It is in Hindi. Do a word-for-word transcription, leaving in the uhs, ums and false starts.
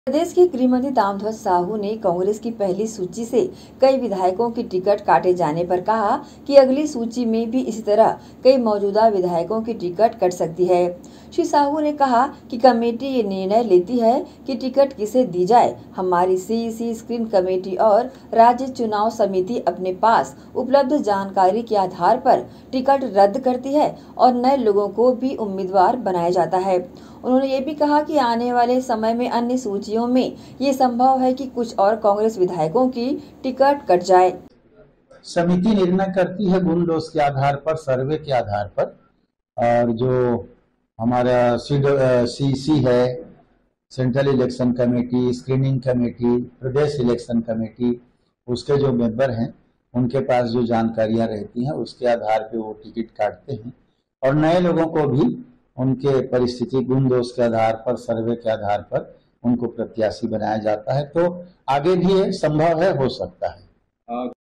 प्रदेश के गृहमंत्री ताम्रध्वज साहू ने कांग्रेस की पहली सूची से कई विधायकों की टिकट काटे जाने पर कहा कि अगली सूची में भी इसी तरह कई मौजूदा विधायकों की टिकट कट सकती है। श्री साहू ने कहा कि कमेटी ये निर्णय लेती है कि टिकट किसे दी जाए। हमारी सीईसी स्क्रीन कमेटी और राज्य चुनाव समिति अपने पास उपलब्ध जानकारी के आधार पर टिकट रद्द करती है और नए लोगों को भी उम्मीदवार बनाया जाता है। उन्होंने ये भी कहा कि आने वाले समय में अन्य सूचियों में ये संभव है कि कुछ और कांग्रेस विधायकों की टिकट कट जाए। समिति निर्णय करती है गुण दोष के आधार पर, सर्वे के आधार पर, और जो हमारा सीसी है, central election committee, screening committee, प्रदेश इलेक्शन कमेटी, उसके जो मेंबर हैं उनके पास जो जानकारियां रहती हैं उसके आधार पे वो टिकट काटते हैं और नए लोगों को भी उनके परिस्थिति, गुण दोष के आधार पर, सर्वे के आधार पर उनको प्रत्याशी बनाया जाता है। तो आगे भी ये संभव है, हो सकता है।